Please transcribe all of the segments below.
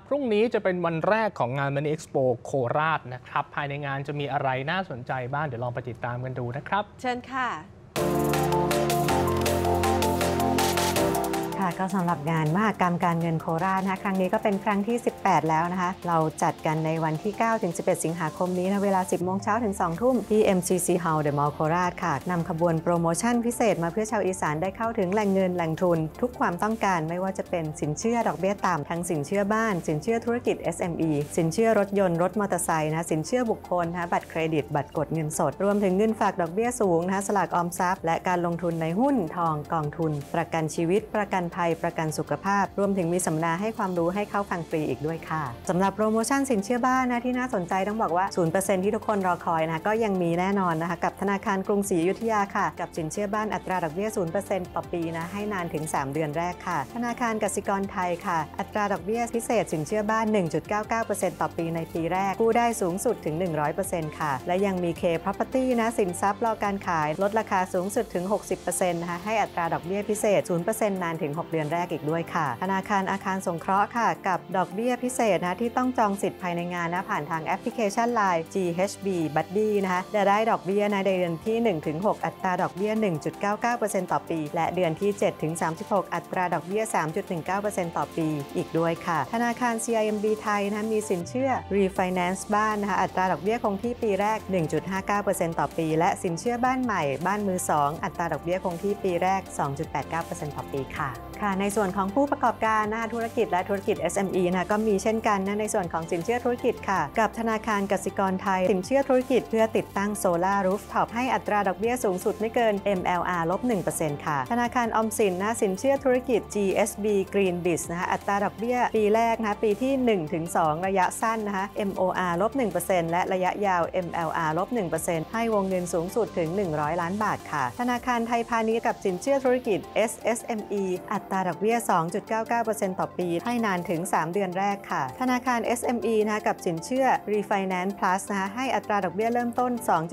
พรุ่งนี้จะเป็นวันแรกของงาน Money Expo โคราชนะครับภายในงานจะมีอะไรน่าสนใจบ้างเดี๋ยวลองไปติดตามกันดูนะครับเชิญค่ะก็สำหรับงานมหกรรมการเงินโคราชนะคะครั้งนี้ก็เป็นครั้งที่ 18 แล้วนะคะเราจัดกันในวันที่ 9-11 สิงหาคมนี้นะเวลา 10 โมงเช้าถึง 2 ทุ่มที่ MCC Hall The Mall โคราชค่ะนำขบวนโปรโมชั่นพิเศษมาเพื่อชาวอีสานได้เข้าถึงแหล่งเงินแหล่งทุนทุกความต้องการไม่ว่าจะเป็นสินเชื่อดอกเบี้ยต่ำทั้งสินเชื่อบ้านสินเชื่อธุรกิจ SME สินเชื่อรถยนต์รถมอเตอร์ไซค์นะสินเชื่อบุคคลนะบัตรเครดิตบัตรกดเงินสดรวมถึงเงินฝากดอกเบี้ยสูงนะสลากออมทรัพย์และการลงทุนในหุ้นทองกองทุนประกันชีวิตประกันภัยประกันสุขภาพรวมถึงมีสัมมนาให้ความรู้ให้เข้าฟังฟรีอีกด้วยค่ะสำหรับโปรโมชั่นสินเชื่อบ้านนะที่น่าสนใจต้องบอกว่า 0% ที่ทุกคนรอคอยนะก็ยังมีแน่นอนนะคะกับธนาคารกรุงศรีอยุธยาค่ะกับสินเชื่อบ้านอัตราดอกเบี้ย 0% ต่อปีนะให้นานถึง 3 เดือนแรกค่ะธนาคารกสิกรไทยค่ะอัตราดอกเบี้ยพิเศษสินเชื่อบ้าน 1.99% ต่อปีในปีแรกกู้ได้สูงสุดถึง 100% ค่ะและยังมี K Property นะสินทรัพย์รอการขายลดราคาสูงสุดถึง 60% นะคะให้อัตราดอกเบี้ยพิเศษ 0% นานถึง 6 เดือนแรกอีกด้วยค่ะธนาคารอาคารสงเคราะห์ค่ะกับดอกเบี้ยพิเศษนะที่ต้องจองสิทธิ์ภายในงานนะผ่านทางแอปพลิเคชัน LINE GHB Buddy นะคะจะได้ดอกเบี้ยในเดือนที่ 1-6 อัตราดอกเบี้ย 1.99% ต่อปีและเดือนที่ 7-36 อัตราดอกเบี้ย 3.19% ต่อปีอีกด้วยค่ะธนาคาร CIMB ไทยนะมีสินเชื่อ Refinance บ้านนะคะอัตราดอกเบี้ยคงที่ปีแรก 1.59% ต่อปีและสินเชื่อบ้านใหม่บ้านมือ2อัตราดอกเบี้ยคงที่ปีแรก 2.89% ต่อปีค่ะในส่วนของผู้ประกอบการนะคะธุรกิจและธุรกิจ SME นะก็มีเช่นกันนะในส่วนของสินเชื่อธุรกิจค่ะกับธนาคารกสิกรไทยสินเชื่อธุรกิจเพื่อติดตั้งโซลาร์รูฟท็อปให้อัตราดอกเบี้ยสูงสุดไม่เกิน MLR-1% ค่ะธนาคารออมสินนะสินเชื่อธุรกิจ GSB Green Biz นะคะอัตราดอกเบี้ยปีแรกนะปีที่ 1-2 ระยะสั้นนะคะ MOR-1% และระยะยาว MLR-1% ให้วงเงินสูงสุดถึง100 ล้านบาทค่ะธนาคารไทยพาณิชย์กับสินเชื่อธุรกิจ SSME อัตราดอกเบี้ย 2.99% ต่อปีให้นานถึง 3 เดือนแรกค่ะธนาคาร SME นะกับสินเชื่อ Refinance Plus นะให้อัตราดอกเบี้ยเริ่มต้น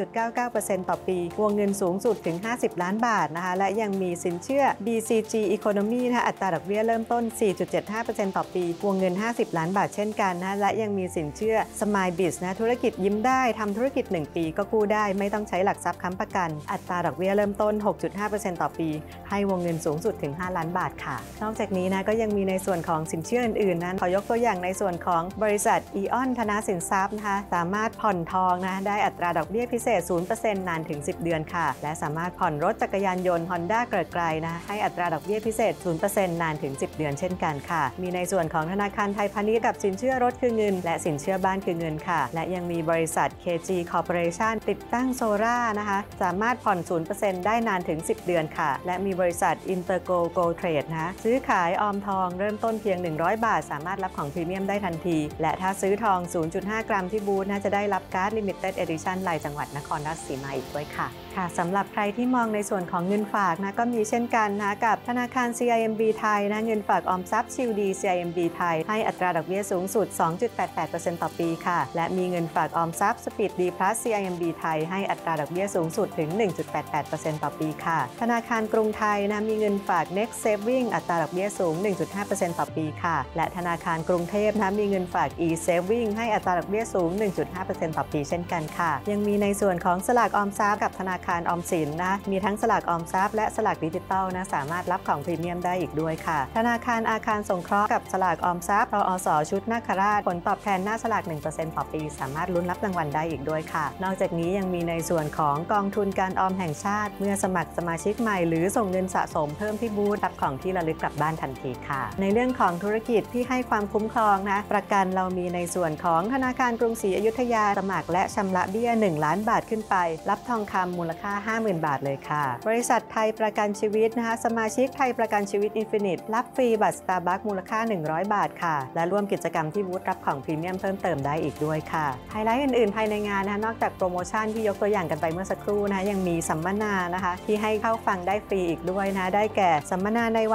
2.99% ต่อปีวงเงินสูงสุดถึง 50 ล้านบาทนะคะและยังมีสินเชื่อ BCG Economy นะอัตราดอกเบี้ยเริ่มต้น 4.75% ต่อปีวงเงิน 50 ล้านบาทเช่นกันนะและยังมีสินเชื่อ Smile Biz นะธุรกิจยิ้มได้ทำธุรกิจ 1 ปีก็กู้ได้ไม่ต้องใช้หลักทรัพย์ค้ำประกันอัตราดอกเบี้ยเริ่มต้น 6.5% ต่อปีให้วงเงินสูงสุดถึง 5 ล้านบาทค่ะนอกจากนี้นะก็ยังมีในส่วนของสินเชื่ออื่นๆนั้นขอยกตัวอย่างในส่วนของบริษัทอีออนธนาสินทรัพย์นะคะสามารถผ่อนทองนะได้อัตราดอกเบี้ยพิเศษ 0% นานถึง 10 เดือนค่ะและสามารถผ่อนรถจักรยานยนต์ Honda เกิดไกลนะให้อัตราดอกเบี้ยพิเศษ 0% นานถึง 10 เดือนเช่นกันค่ะมีในส่วนของธนาคารไทยพาณิชย์กับสินเชื่อรถคือเงินและสินเชื่อบ้านคือเงินค่ะและยังมีบริษัท KG Corporation ติดตั้งโซล่านะคะสามารถผ่อน 0% ได้นานถึง 10 เดือนค่ะและมีบริษัท Intergo Gold Trade นะซื้อขายออมทองเริ่มต้นเพียง100 บาทสามารถรับของพรีเมียมได้ทันทีและถ้าซื้อทอง 0.5 กรัมที่บูธจะได้รับการ์ด Limited Edition ลายจังหวัดนครราชสีมาอีกด้วยค่ะสำหรับใครที่มองในส่วนของเงินฝากนะก็มีเช่นกันนะกับธนาคาร CIMB ไทยนะเงินฝากออมทรัพย์ชิลดี CIMB ไทยให้อัตราดอกเบี้ยสูงสุด 2.88% ต่อปีค่ะและมีเงินฝากออมทรัพย์ Speed D Plus CIMB ไทยให้อัตราดอกเบี้ยสูงสุดถึง 1.88% ต่อปีค่ะธนาคารกรุงไทยนะมีเงินฝาก Next Saving อัตราดอกเบี้ยสูง 1.5% ต่อปีค่ะและธนาคารกรุงเทพนะมีเงินฝาก e-saving ให้อัตราดอกเบี้ยสูง 1.5% ต่อปีเช่นกันค่ะยังมีในส่วนของสลากออมทรัพย์กับธนาคารออมสินนะมีทั้งสลากออมทรัพย์และสลากดิจิตอลนะสามารถรับของพรีเมียมได้อีกด้วยค่ะธนาคารอาคารสงเคราะห์กับสลากออมทรัพย์ทอสชุดนาคราชผลตอบแทนหน้าสลาก 1% ต่อปีสามารถลุ้นรับรางวัลได้อีกด้วยค่ะนอกจากนี้ยังมีในส่วนของกองทุนการออมแห่งชาติเมื่อสมัครสมาชิกใหม่หรือส่งเงินสะสมเพิ่มที่บูธรับของที่ระลึกกลับบ้านทันทีค่ะในเรื่องของธุรกิจที่ให้ความคุ้มครองนะประกันเรามีในส่วนของธนาคารกรุงศรีอยุธยาสมัครและชำระเบี้ย1 ล้านบาทขึ้นไปรับทองคำมูลค่า 50,000 บาทเลยค่ะบริษัทไทยประกันชีวิตนะคะสมาชิกไทยประกันชีวิตอินฟินิตรับฟรีบัตร Starbucks มูลค่า100 บาทค่ะและร่วมกิจกรรมที่บูธรับของพรีเมียมเพิ่มเติมได้อีกด้วยค่ะไฮไลท์อื่นๆภายในงานนะนอกจากโปรโมชั่นที่ยกตัวอย่างกันไปเมื่อสักครู่นะยังมีสัมมนานะคะที่ให้เข้าฟังได้ฟรีอีกด้วยนะได้แก่สัมมนาในวัน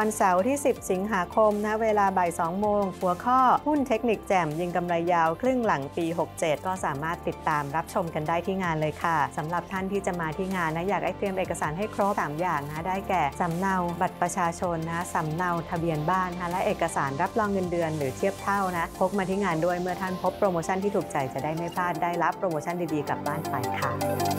วันเสาร์ที่ 10 สิงหาคมนะเวลาบ่าย 2 โมงหัวข้อหุ้นเทคนิคแจ่มยิงกำไรยาวครึ่งหลังปี 67 ก็สามารถติดตามรับชมกันได้ที่งานเลยค่ะสำหรับท่านที่จะมาที่งานนะอยากให้เตรียมเอกสารให้ครบ3อย่างนะได้แก่สำเนาบัตรประชาชนนะสำเนาทะเบียนบ้านนะและเอกสารรับรองเงินเดือนหรือเทียบเท่านะพกมาที่งานด้วยเมื่อท่านพบโปรโมชั่นที่ถูกใจจะได้ไม่พลาดได้รับโปรโมชั่นดีๆกลับบ้านไปค่ะ